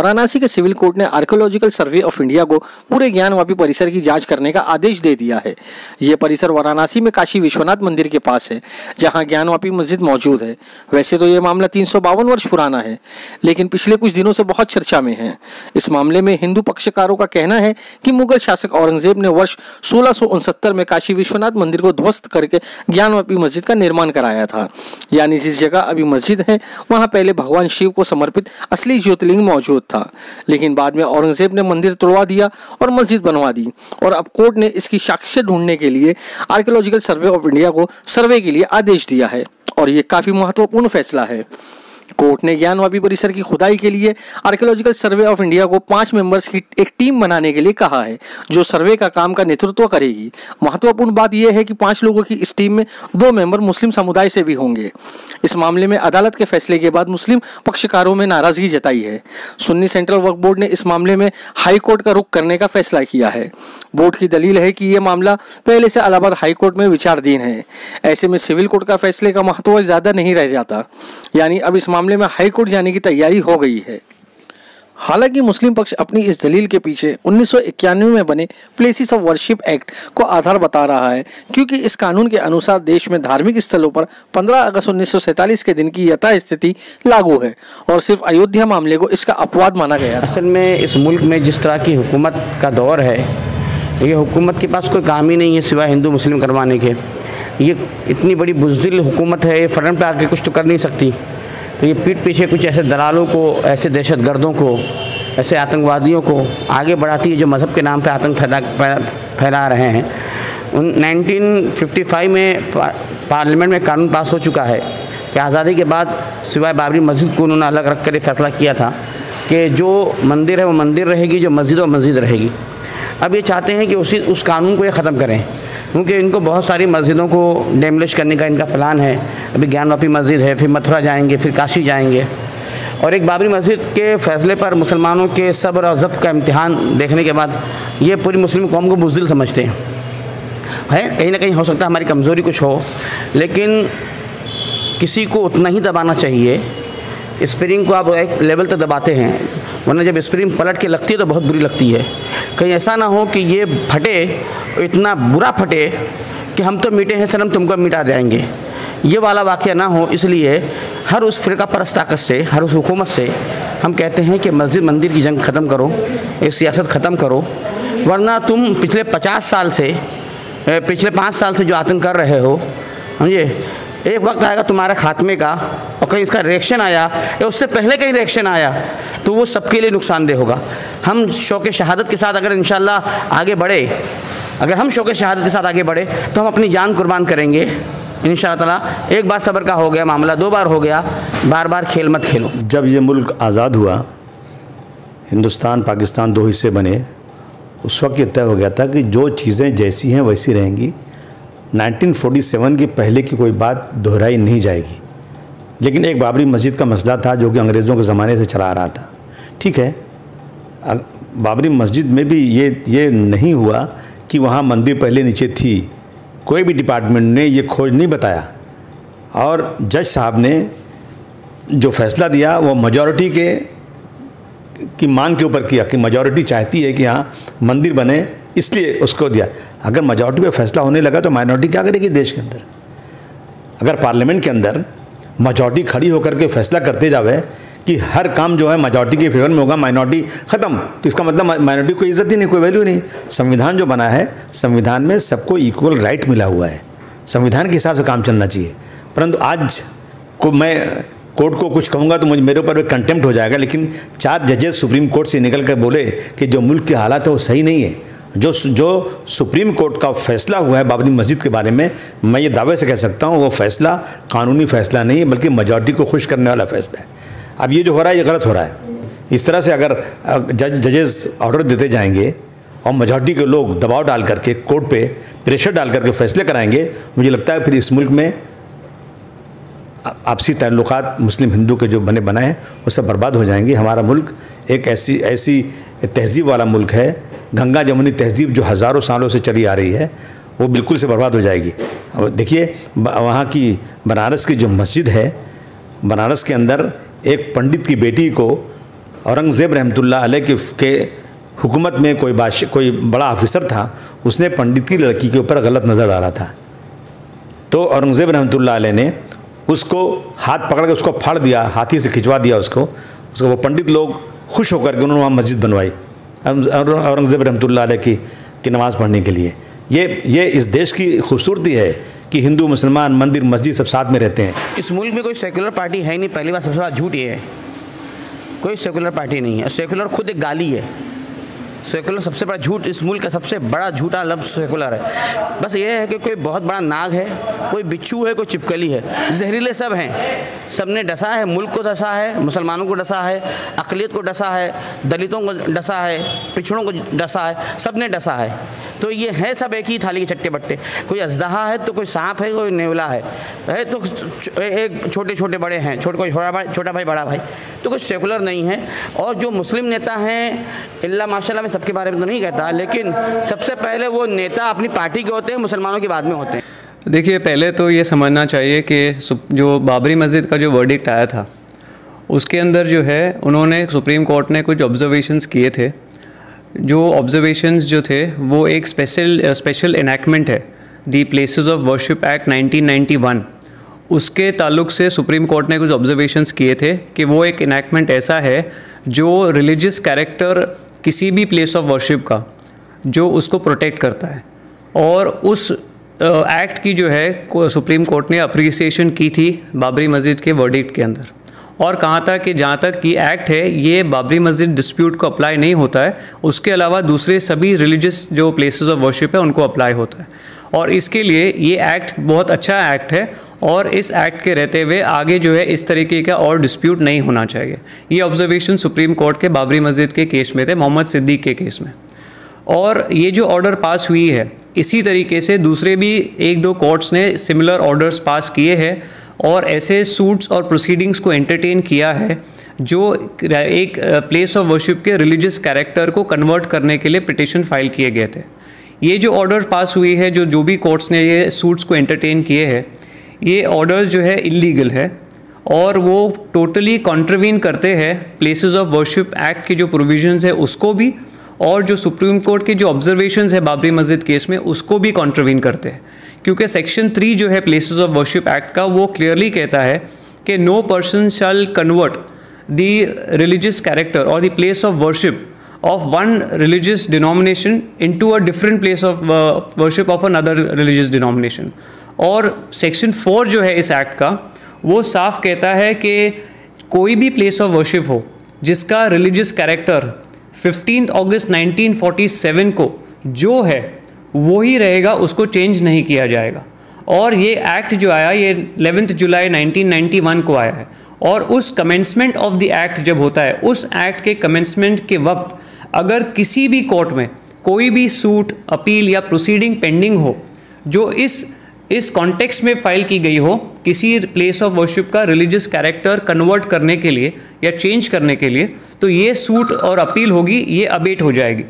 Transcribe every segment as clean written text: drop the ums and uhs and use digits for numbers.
वाराणसी के civil court ने archaeological survey of India को पूरे ज्ञानवापी परिसर की जांच करने का आदेश दे दिया है। यह परिसर वाराणसी में काशी विश्वनाथ मंदिर के पास है, जहां ज्ञानवापी मस्जिद मौजूद है। वैसे तो यह मामला 352 वर्ष पुराना है, लेकिन पिछले कुछ दिनों से बहुत चर्चा में है। इस मामले में हिंदू पक्षकारों का कहना है कि मुगल शासक औरंगजेब ने वर्ष 1669 में काशी विश्वनाथ मंदिर को ध्वस्त करके ज्ञानवापी मस्जिद का निर्माण कराया था। यानी जिस जगह अभी मस्जिद है वहां पहले भगवान शिव को समर्पित असली ज्योतिर्लिंग मौजूद था, लेकिन बाद में औरंगजेब ने मंदिर तोड़वा दिया और मस्जिद बनवा दी। और अब कोर्ट ने इसकी साक्ष्य ढूंढने के लिए आर्कियोलॉजिकल सर्वे ऑफ इंडिया को सर्वे के लिए आदेश दिया है और ये काफी महत्वपूर्ण फैसला है। कोर्ट ने ज्ञानवापी परिसर की खुदाई के लिए आर्कियोलॉजिकल सर्वे ऑफ इंडिया को 5 मेंबर्स की एक टीम बनाने के लिए कहा है, जो सर्वे का काम का नेतृत्व करेगी। महत्वपूर्ण बात यह है कि 5 लोगों की इस टीम में 2 मेंबर मुस्लिम समुदाय से भी होंगे। इस मामले में अदालत के फैसले के बाद मुस्लिम पक्षकारों में नाराजगी जताई है। सुन्नी सेंट्रल वक्फ बोर्ड ने इस मामले में हाई कोर्ट का रुख करने का फैसला किया है। बोर्ड की दलील है कि यह मामला पहले से इलाहाबाद हाई कोर्ट में विचाराधीन है। ऐसे में सिविल कोर्ट का फैसले का महत्व ज्यादा नहीं रह जाता, यानी अब इस मामले में हाई कोर्ट जाने की तैयारी हो गई है। हालांकि मुस्लिम पक्ष अपनी इस दलील के पीछे 1991 में बने प्लेसेस ऑफ वर्शिप एक्ट को आधार बता रहा है, क्योंकि इस कानून के अनुसार देश में धार्मिक स्थलों पर 15 अगस्त 1947 के दिन की यथास्थिति लागू है और सिर्फ अयोध्या मामले को इसका अपवाद माना गया। असल में इस मुल्क में जिस तरह की हुकूमत का दौर है, ये हुकूमत के पास कोई काम ही नहीं है सिवाय हिंदू मुस्लिम करवाने के। ये इतनी बड़ी बुज़दिल हुकूमत है, ये फ्रंट पे आके कुछ तो कर नहीं सकती। तो ये पीठ पीछे कुछ ऐसे दलालों को, ऐसे दहशतगर्दों को, ऐसे आतंकवादियों को आगे बढ़ाती है जो मज़हब के नाम पे आतंक फैला रहे हैं। 1955 में पार्लियामेंट में कानून पास हो चुका है कि आज़ादी के बाद सिवाय बाबरी मस्जिद को उन्होंने अलग रख कर फैसला किया था कि जो मंदिर है वो मंदिर रहेगी, जो मस्जिद है वो मस्जिद रहेगी। अब ये चाहते हैं कि उस कानून को ये ख़त्म करें, क्योंकि इनको बहुत सारी मस्जिदों को डेमोलिश करने का इनका प्लान है। अभी ज्ञानवापी मस्जिद है, फिर मथुरा जाएंगे, फिर काशी जाएंगे। और एक बाबरी मस्जिद के फ़ैसले पर मुसलमानों के सब्र और ज़ब्त का इम्तिहान देखने के बाद ये पूरी मुस्लिम कौम को बुज़दिल समझते हैं। कहीं ना कहीं हो सकता है हमारी कमज़ोरी कुछ हो, लेकिन किसी को उतना ही दबाना चाहिए। स्प्रिंग को आप एक लेवल तक दबाते हैं, वरना जब स्प्रिंग पलट के लगती है तो बहुत बुरी लगती है। कहीं ऐसा ना हो कि ये फटे, इतना बुरा फटे कि हम तो मिटे हैं सनम, तुमको मिटा जाएंगे। ये वाला वाक़या ना हो, इसलिए हर उस फ़िरका परस्त ताकत से, हर उस हुकूमत से हम कहते हैं कि मस्जिद मंदिर की जंग ख़त्म करो, ये सियासत ख़त्म करो। वरना तुम पिछले 5 साल से जो आतंक कर रहे हो, समझे, एक वक्त आएगा तुम्हारे खात्मे का, और कहीं इसका रिएक्शन आया या उससे पहले कहीं रिएक्शन आया तो वो सबके लिए नुकसानदेह होगा। हम शौक़ शहादत के साथ अगर इंशाअल्लाह आगे बढ़े, अगर हम शौक़ शहादत के साथ आगे बढ़े तो हम अपनी जान कुर्बान करेंगे इंशाअल्लाह ताला। एक बार सब्र का हो गया मामला, 2 बार हो गया, बार बार खेल मत खेलो। जब ये मुल्क आज़ाद हुआ, हिंदुस्तान पाकिस्तान 2 हिस्से बने, उस वक्त ये तय हो गया था कि जो चीज़ें जैसी हैं वैसी रहेंगी। 1947 के पहले की कोई बात दोहराई नहीं जाएगी। लेकिन एक बाबरी मस्जिद का मसला था जो कि अंग्रेज़ों के ज़माने से चला आ रहा था। ठीक है, बाबरी मस्जिद में भी ये नहीं हुआ कि वहाँ मंदिर पहले नीचे थी। कोई भी डिपार्टमेंट ने ये खोज नहीं बताया, और जज साहब ने जो फैसला दिया वो मेजॉरिटी की मांग के ऊपर किया कि मेजॉरिटी चाहती है कि हाँ मंदिर बने, इसलिए उसको दिया। अगर मेजॉरिटी पे फैसला होने लगा तो माइनॉरिटी क्या करेगी देश के अंदर? अगर पार्लियामेंट के अंदर मेजॉरिटी खड़ी होकर के फैसला करते जावे कि हर काम जो है मेजॉरिटी के फेवर में होगा, माइनॉरिटी ख़त्म, तो इसका मतलब माइनॉरिटी को इज्जत ही नहीं, कोई वैल्यू नहीं। संविधान जो बना है, संविधान में सबको इक्वल राइट मिला हुआ है, संविधान के हिसाब से काम चलना चाहिए। परंतु आज को मैं कोर्ट को कुछ कहूँगा तो मेरे ऊपर कंटेम्प्ट हो जाएगा, लेकिन 4 जजेस सुप्रीम कोर्ट से निकल कर बोले कि जो मुल्क के हालात है वो सही नहीं है। जो सुप्रीम कोर्ट का फैसला हुआ है बाबरी मस्जिद के बारे में, मैं ये दावे से कह सकता हूँ वो फैसला कानूनी फैसला नहीं है, बल्कि मेजॉरिटी को खुश करने वाला फैसला है। अब ये जो हो रहा है ये गलत हो रहा है। इस तरह से अगर जजेस ऑर्डर देते जाएंगे और मेजॉरिटी के लोग दबाव डाल करके कोर्ट पे प्रेशर डाल करके फैसले कराएंगे, मुझे लगता है फिर इस मुल्क में आपसी ताल्लुकात मुस्लिम हिंदू के जो बनाए हैं वो सब बर्बाद हो जाएंगे। हमारा मुल्क एक ऐसी तहज़ीब वाला मुल्क है, गंगा जमुनी तहज़ीब जो हज़ारों सालों से चली आ रही है वो बिल्कुल से बर्बाद हो जाएगी। और देखिए वहाँ की बनारस की जो मस्जिद है, बनारस के अंदर एक पंडित की बेटी को औरंगज़ेब रहमतुल्लाह अलैह के हुकूमत में कोई बड़ा ऑफिसर था, उसने पंडित की लड़की के ऊपर गलत नज़र डाला था। तो औरंगज़ेब रहमतुल्लाह अलैह ने उसको हाथ पकड़ के उसको फाड़ दिया, हाथी से खिंचवा दिया उसको। वो पंडित लोग खुश होकर के उन्होंने वहाँ मस्जिद बनवाई औरंगज़ेब रहमतुल्लाह अलैह की नमाज़ पढ़ने के लिए। ये इस देश की खूबसूरती है कि हिंदू मुसलमान मंदिर मस्जिद सब साथ में रहते हैं। इस मुल्क में कोई सेकुलर पार्टी है ही नहीं। पहली बात सबसे बड़ा झूठ ये है, कोई सेकुलर पार्टी नहीं है। सेकुलर खुद एक गाली है। सेकुलर सबसे बड़ा झूठ, इस मुल्क का सबसे बड़ा झूठा लफ्ज़ सेकुलर है। बस ये है कि कोई बहुत बड़ा नाग है, कोई बिच्छू है, कोई चिपकली है, जहरीले सब हैं। सब ने डसा है, मुल्क को डसा है, मुसलमानों को डसा है, अक़लियत को डसा है, दलितों को डसा है, पिछड़ों को डसा है, सब ने डसा है। तो ये है सब एक ही थाली के चट्टे बट्टे। कोई अजदहा है तो कोई सांप है, कोई नेवला है तो एक छोटे छोटे बड़े हैं, छोटा भाई बड़ा भाई, तो कुछ सेकुलर नहीं है। और जो मुस्लिम नेता हैं, अल्लाह माशाल्लाह, मैं सबके बारे में तो नहीं कहता, लेकिन सबसे पहले वो नेता अपनी पार्टी के होते हैं, मुसलमानों के बाद में होते हैं। देखिए, पहले तो ये समझना चाहिए कि जो बाबरी मस्जिद का जो वर्डिक्ट आया था, उसके अंदर जो है उन्होंने सुप्रीम कोर्ट ने कुछ ऑब्जर्वेशंस किए थे। जो ऑब्जर्वेशंस जो थे वो एक स्पेशल इनैक्टमेंट है, the places of worship act 1991, उसके ताल्लुक से सुप्रीम कोर्ट ने कुछ ऑब्जर्वेशंस किए थे कि वो एक इनैक्टमेंट ऐसा है जो रिलीजियस कैरेक्टर किसी भी प्लेस ऑफ वर्शिप का जो उसको प्रोटेक्ट करता है। और उस एक्ट की जो है सुप्रीम कोर्ट ने अप्रिसिएशन की थी बाबरी मस्जिद के वर्डिक्ट के अंदर, और कहा था कि जहाँ तक ये एक्ट है ये बाबरी मस्जिद डिस्प्यूट को अप्लाई नहीं होता है, उसके अलावा दूसरे सभी रिलीजियस जो प्लेसेस ऑफ वर्शिप है उनको अप्लाई होता है। और इसके लिए ये एक्ट बहुत अच्छा एक्ट है, और इस एक्ट के रहते हुए आगे जो है इस तरीके का और डिस्प्यूट नहीं होना चाहिए। ये ऑब्जर्वेशन सुप्रीम कोर्ट के बाबरी मस्जिद के केस में थे, मोहम्मद सिद्दीक के केस में। और ये जो ऑर्डर पास हुई है, इसी तरीके से दूसरे भी 1-2 कोर्ट्स ने सिमिलर ऑर्डर्स पास किए हैं और ऐसे सूट्स और प्रोसीडिंग्स को एंटरटेन किया है जो एक प्लेस ऑफ वर्शिप के रिलीजियस कैरेक्टर को कन्वर्ट करने के लिए पिटिशन फाइल किए गए थे। ये जो ऑर्डर पास हुई है, जो भी कोर्ट्स ने ये सूट्स को एंटरटेन किए हैं, ये ऑर्डर जो है इलीगल है और वो टोटली कॉन्ट्रवीन करते हैं प्लेसेस ऑफ वर्शिप एक्ट की जो प्रोविजंस है उसको भी, और जो सुप्रीम कोर्ट के जो ऑब्जर्वेशंस है बाबरी मस्जिद केस में उसको भी कॉन्ट्रवीन करते हैं। क्योंकि सेक्शन 3 जो है प्लेसेस ऑफ वर्शिप एक्ट का, वो क्लियरली कहता है कि no person shall convert the religious character और the place of worship of one religious denomination into a different place of worship of another religious denomination। और section 4 जो है इस एक्ट का, वो साफ कहता है कि कोई भी प्लेस ऑफ वर्शिप हो जिसका रिलीजियस कैरेक्टर 15 अगस्त 1947 को जो है वो ही रहेगा, उसको चेंज नहीं किया जाएगा। और ये एक्ट जो आया ये 11 जुलाई 1991 को आया है, और उस कमेंसमेंट ऑफ द एक्ट जब होता है, उस एक्ट के कमेंसमेंट के वक्त अगर किसी भी कोर्ट में कोई भी सूट, अपील या प्रोसीडिंग पेंडिंग हो जो इस कॉन्टेक्स्ट में फाइल की गई हो किसी प्लेस ऑफ वर्शिप का रिलीजियस कैरेक्टर कन्वर्ट करने के लिए या चेंज करने के लिए, तो ये सूट और अपील होगी, ये अबेट हो जाएगी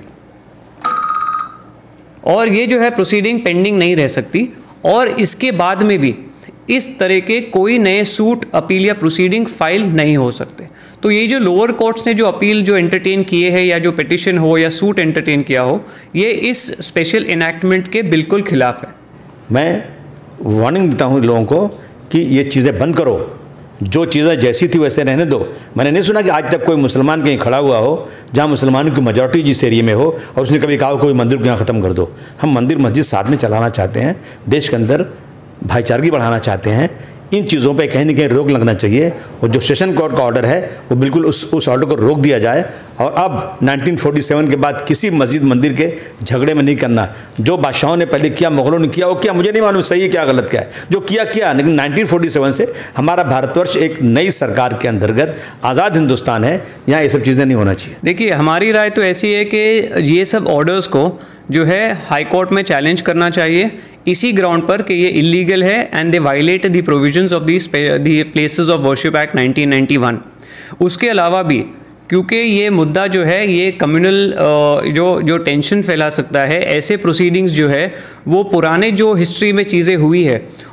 और ये जो है प्रोसीडिंग पेंडिंग नहीं रह सकती। और इसके बाद में भी इस तरह के कोई नए सूट, अपील या प्रोसीडिंग फाइल नहीं हो सकते। तो ये जो लोअर कोर्ट्स ने जो अपील जो एंटरटेन किए हैं या जो पिटिशन हो या सूट एंटरटेन किया हो, ये इस स्पेशल इनैक्टमेंट के बिल्कुल खिलाफ है। मैं वार्निंग देता हूँ लोगों को कि ये चीज़ें बंद करो, जो चीज़ें जैसी थी वैसे रहने दो। मैंने नहीं सुना कि आज तक कोई मुसलमान कहीं खड़ा हुआ हो जहाँ मुसलमानों की मेजॉरिटी जिस एरिया में हो और उसने कभी कहा हो कोई मंदिर को यहाँ ख़त्म कर दो। हम मंदिर मस्जिद साथ में चलाना चाहते हैं, देश के अंदर भाईचारगी बढ़ाना चाहते हैं। इन चीज़ों पे कहीं ना कहीं रोक लगना चाहिए, और जो सेशन कोर्ट का ऑर्डर है वो बिल्कुल उस ऑर्डर को रोक दिया जाए। और अब 1947 के बाद किसी मस्जिद मंदिर के झगड़े में नहीं करना। जो बादशाहों ने पहले किया, मुगलों ने किया, वो क्या मुझे नहीं मालूम सही है क्या गलत क्या है, जो किया, लेकिन 1947 से हमारा भारतवर्ष एक नई सरकार के अंतर्गत आज़ाद हिंदुस्तान है, यहाँ ये सब चीज़ें नहीं होना चाहिए। देखिए, हमारी राय तो ऐसी है कि ये सब ऑर्डर्स को जो है हाई कोर्ट में चैलेंज करना चाहिए इसी ग्राउंड पर कि ये इलीगल है and they violate the provisions of the places of worship act 1991। उसके अलावा भी क्योंकि ये मुद्दा जो है ये कम्युनल जो टेंशन फैला सकता है, ऐसे प्रोसीडिंग्स जो है वो पुराने जो हिस्ट्री में चीज़ें हुई है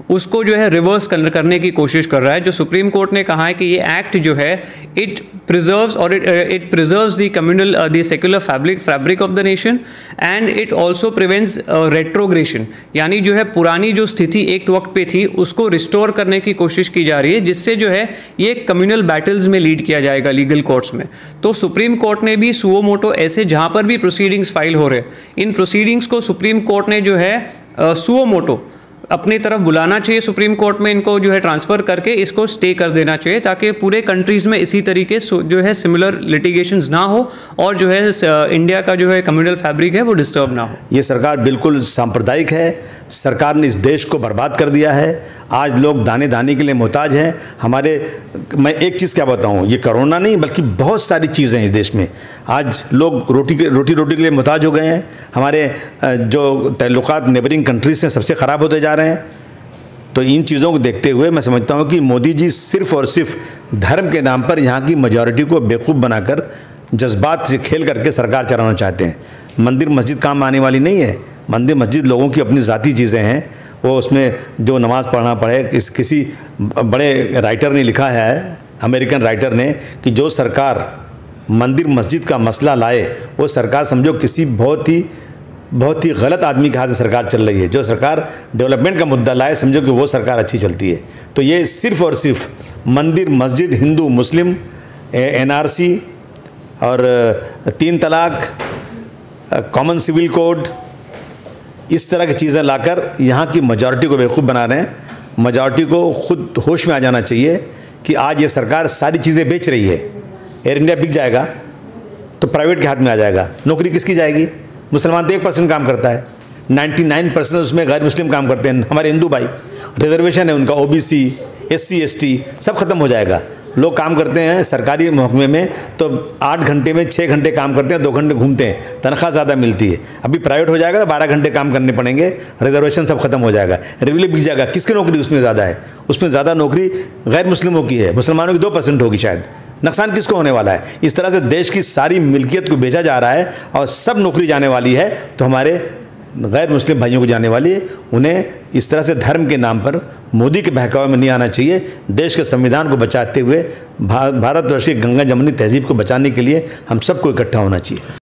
उसको जो है रिवर्स करने की कोशिश कर रहा है। जो सुप्रीम कोर्ट ने कहा है कि ये एक्ट जो है इट प्रिजर्व्स और it preserves the communal the secular fabric of the nation and it also prevents retrogression, यानी जो है पुरानी जो स्थिति एक वक्त पे थी उसको रिस्टोर करने की कोशिश की जा रही है, जिससे जो है ये कम्युनल बैटल्स में लीड किया जाएगा लीगल कोर्ट्स में। तो सुप्रीम कोर्ट ने भी सुओ मोटो ऐसे जहां पर भी प्रोसीडिंग्स फाइल हो रहे इन प्रोसीडिंग्स को सुप्रीम कोर्ट ने जो है सुओ मोटो अपनी तरफ बुलाना चाहिए, सुप्रीम कोर्ट में इनको जो है ट्रांसफ़र करके इसको स्टे कर देना चाहिए, ताकि पूरे कंट्रीज़ में इसी तरीके जो है सिमिलर लिटिगेशंस ना हो और जो है इंडिया का जो है कम्युनल फैब्रिक है वो डिस्टर्ब ना हो। ये सरकार बिल्कुल सांप्रदायिक है। सरकार ने इस देश को बर्बाद कर दिया है। आज लोग दाने दाने के लिए मोहताज हैं। मैं एक चीज़ क्या बताऊं, ये कोरोना नहीं बल्कि बहुत सारी चीज़ें हैं इस देश में। आज लोग रोटी के लिए मोहताज हो गए हैं। हमारे जो ताल्लुकात नेबरिंग कंट्रीज से सबसे ख़राब होते जा रहे हैं। तो इन चीज़ों को देखते हुए मैं समझता हूँ कि मोदी जी सिर्फ़ और सिर्फ धर्म के नाम पर यहाँ की मेजॉरिटी को बेवकूफ़ बनाकर जज्बात से खेल करके सरकार चलाना चाहते हैं। मंदिर मस्जिद काम आने वाली नहीं है। मंदिर मस्जिद लोगों की अपनी ज़ाती चीज़ें हैं। वो उसमें जो नमाज़ पढ़ना पड़े, किसी बड़े राइटर ने लिखा है, अमेरिकन राइटर ने, कि जो सरकार मंदिर मस्जिद का मसला लाए वो सरकार समझो किसी बहुत ही गलत आदमी के हाथ में सरकार चल रही है। जो सरकार डेवलपमेंट का मुद्दा लाए समझो कि वो सरकार अच्छी चलती है। तो ये सिर्फ़ और सिर्फ मंदिर मस्जिद, हिंदू मुस्लिम, NRC और 3 तलाक, कॉमन सिविल कोड, इस तरह की चीज़ें लाकर यहाँ की मेजॉरिटी को बेवकूफ़ बना रहे हैं। मेजॉरिटी को खुद होश में आ जाना चाहिए कि आज ये सरकार सारी चीज़ें बेच रही है। एयर इंडिया बिक जाएगा तो प्राइवेट के हाथ में आ जाएगा। नौकरी किसकी जाएगी? मुसलमान तो 1% काम करता है, 99% उसमें गैर मुस्लिम काम करते हैं। हमारे हिंदू भाई, रिजर्वेशन है उनका, OBC, SC ST सब खत्म हो जाएगा। लोग काम करते हैं सरकारी महकमे में तो 8 घंटे में 6 घंटे काम करते हैं, 2 घंटे घूमते हैं, तनख्वाह ज़्यादा मिलती है। अभी प्राइवेट हो जाएगा तो 12 घंटे काम करने पड़ेंगे, रिजर्वेशन सब खत्म हो जाएगा, रेलवे बिक जाएगा। किसकी नौकरी उसमें ज़्यादा है? उसमें ज़्यादा नौकरी गैर मुस्लिमों की है, मुसलमानों की 2% होगी शायद। नुकसान किसको होने वाला है? इस तरह से देश की सारी मिल्कियत को बेचा जा रहा है और सब नौकरी जाने वाली है तो हमारे गैर मुस्लिम भाइयों को जाने वाली है। उन्हें इस तरह से धर्म के नाम पर मोदी के बहकावे में नहीं आना चाहिए। देश के संविधान को बचाते हुए भारतवर्ष की गंगा जमुनी तहजीब को बचाने के लिए हम सबको इकट्ठा होना चाहिए।